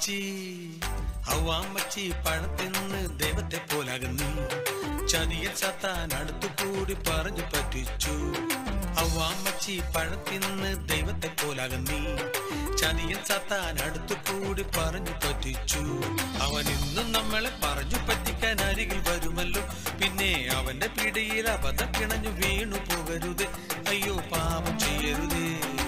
ഹവ്വാമ്മച്ചി പഴത്തിന്ന് ദൈവത്തെ പോലാകുന്നു. ചതിയൻ സാത്താൻ അടുത്തുകൂടി പറഞ്ഞു പറ്റിച്ചു. ഹവ്വാമ്മച്ചി പഴത്തിന്ന് ദൈവത്തെ പോലാകുന്നു. ചതിയൻ സാത്താൻ അടുത്തുകൂടി പറഞ്ഞു പറ്റിച്ചു. അവൻ ഇന്നും നമ്മളെ പറഞ്ഞു പറ്റിക്കാൻ അരികിൽ വരുമല്ലോ. പിന്നെ അവന്റെ പിടിയിൽ അബദ്ധം കിണഞ്ഞു വീണു പോകരുത്. അയ്യോ പാപം ചെയ്യരുതേ.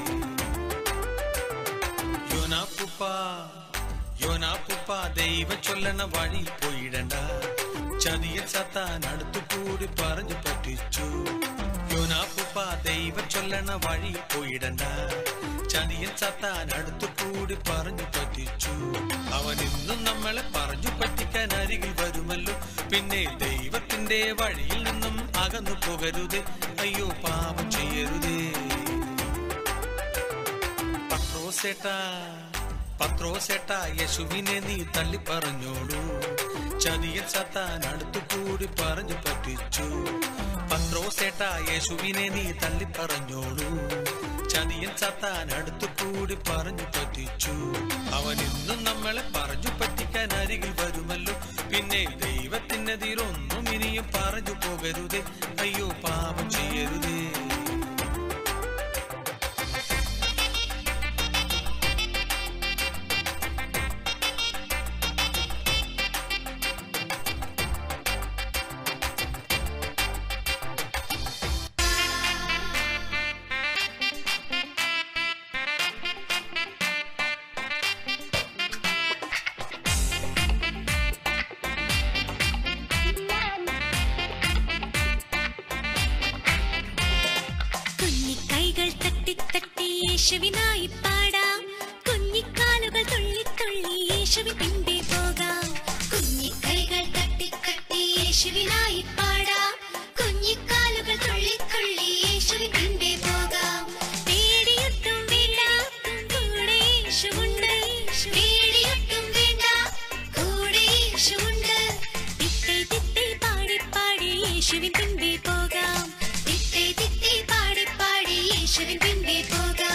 യോനാപ്പുപ്പ ദൈവം ചൊല്ലണ വഴി പോയിടണ്ട. ചതിയൻ സാത്താൻ അടുത്തുകൂടി പറഞ്ഞു പറ്റിച്ചു. യോനാപ്പുപ്പ ദൈവം ചൊല്ലണ വഴി പോയിടണ്ട. ചതിയൻ സാത്താൻ അടുത്തുകൂടി പറഞ്ഞു പറ്റിച്ചു. അവൻ ഇന്നും നമ്മളെ പറഞ്ഞു പറ്റിക്കാൻ അരികിൽ വരുമല്ലോ. പിന്നെ ദൈവത്തിന്റെ വഴിയിൽ നിന്നും അകന്നു പോകരുത്. അയ്യോ പാപം ചെയ്യരുതേ. പത്രോസേട്ടാ യേശുവിനെ നീ തള്ളി പറഞ്ഞോളൂ. ചതിയൻ സാത്താൻ അടുത്തുകൂടി പറഞ്ഞു പറ്റിച്ചു. പത്രോസേട്ടാ യേശുവിനെ നീ തള്ളി പറഞ്ഞോളൂ. ചതിയൻ സാത്താൻ അടുത്തുകൂടി പറഞ്ഞു പറ്റിച്ചു. അവൻ ഇന്നും നമ്മളെ പറഞ്ഞു പറ്റിക്കാൻ അരികിൽ വരുമല്ലോ. പിന്നെ ദൈവത്തിനെതിരൊന്നും ഇനിയും പറഞ്ഞു പോകരുതേ. അയ്യോ പാപം ചെയ്യരുതേ. യേശുവിനായി പാടാം. കുഞ്ഞിക്കാലുകൾ തുള്ളി തുള്ളി യേശുവിൻ പിൻപേ പോകാം. കുഞ്ഞിക്കൈകൾ തട്ടി തട്ടി യേശുവിനായി പാടാം. കുഞ്ഞിക്കാലുകൾ തുള്ളി തുള്ളി യേശുവിൻ പിൻപേ പോകാം. പേടിയൊട്ടും വേണ്ട, കൂടെ യേശുവുണ്ട്. പേടിയൊട്ടും വേണ്ട, കൂടെ യേശുവുണ്ട്. തിത്തൈ തിത്തൈ പാടി പാടി യേശുവിൻ പിൻപേ പോകാം. തിത്തൈ തിത്തൈ പാടി പാടി യേശുവിൻ പിൻപേ പോകാം.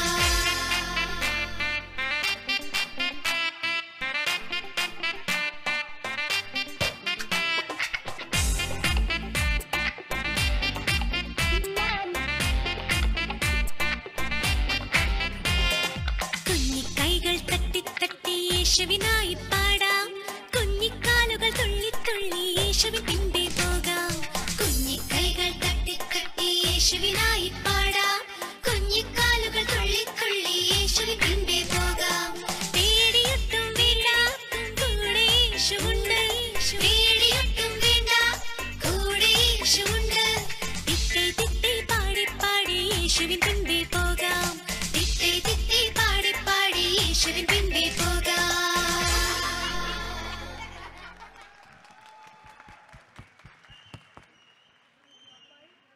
യേശുവിനായി പാടാം. കുഞ്ഞിക്കാലുകൾ തുള്ളി തുള്ളി യേശുവിൻ പിൻപേ പോകാം. കുഞ്ഞിക്കൈകൾ തട്ടി തട്ടി യേശുവിനായി